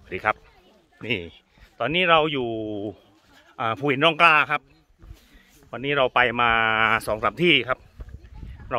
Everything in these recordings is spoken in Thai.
สวัสดีครับนี่ตอนนี้เราอยู่ภูหินร่องกล้าครับวันนี้เราไปมา2-3ที่ครับเรา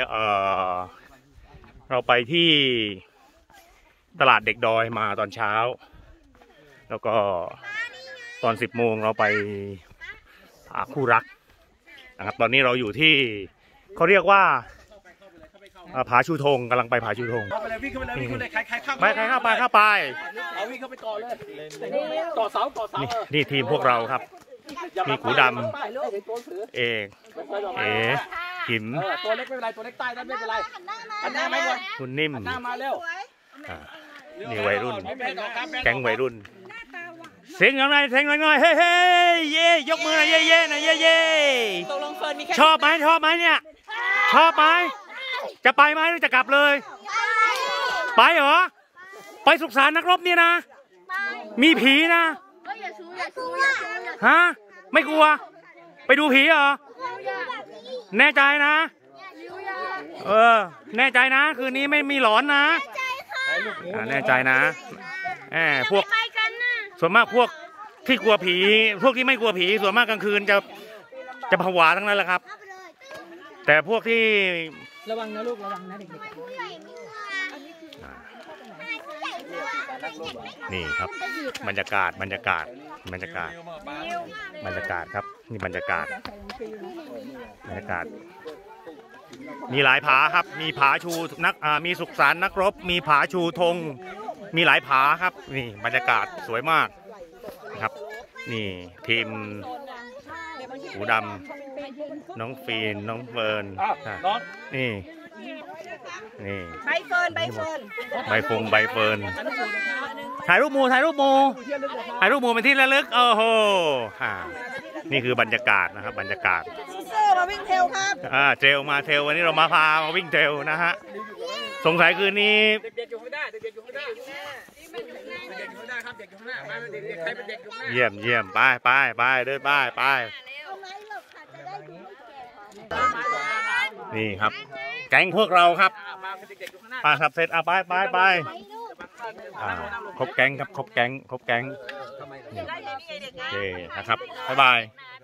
ไปที่ตลาดเด็กดอยมาตอนเช้าแล้วก็ตอน10 โมงเราไปคู่รักนะครับตอนนี้เราอยู่ที่เขาเรียกว่าผาชูธงกำลังไปผาชูธงวิ่งเข้าไปเลยวิ่งเข้าไปเลยใครเข้าไปเข้าไปเอาวิ่งเข้าไปก่อนเลยต่อเสานี่ทีมพวกเราครับมีกูดำเอกหิมตัวเล็กไม่เป็นไรตัวเล็กใต้นั้นไม่เป็นไรหันหน้ามาเลยคุณนิ่มหน้ามาเร็วนี่วัยรุ่นแก๊งวัยรุ่นเสียงหน่อยเฮ้เฮ้เย่ยกมือหน่อยเย่หน่อยเย่ชอบไหมเนี่ยชอบไหมจะไปไหมหรือจะกลับเลยไปเหรอไปสุสานนักรบเนี่ยนะมีผีนะฮะไม่กลัวไปดูผีเหรอแน่ใจนะแน่ใจนะคืนนี้ไม่มีหลอนนะแน่ใจนะพวกส่วนมากพวกที่กลัวผีพวกที่ไม่กลัวผีส่วนมากกลางคืนจะผวาทั้งนั้นแหละครับแต่พวกที่ระวังนะลูกระวังนะเด็กๆนี่ครับบรรยากาศครับนี่บรรยากาศมีหลายผาครับมีผาชูมีสุสานนักรบมีผาชูธงมีหลายผาครับนี่บรรยากาศสวยมากครับนี่ทีมหูดำน้องฟีนน้องเฟิร์นนี่ใบเฟิร์นถ่ายรูปหมู่เป็นที่ระลึกโอ้โหนี่คือบรรยากาศนะครับบรรยากาศมาวิ่งเทลครับเทลมาวันนี้เรามาวิ่งเทลนะฮะสงสัยคืนนี้เด็กๆอยู่ข้างหน้าครับเด็กอยู่ข้างหน้าใครเป็นเด็กอยู่ข้างหน้าเยี่ยมไปเดินไปนี่ครับแก๊งพวกเราครับขับเสร็จไปครบแก๊งครับครบแก๊งโอเคนะครับบ๊ายบาย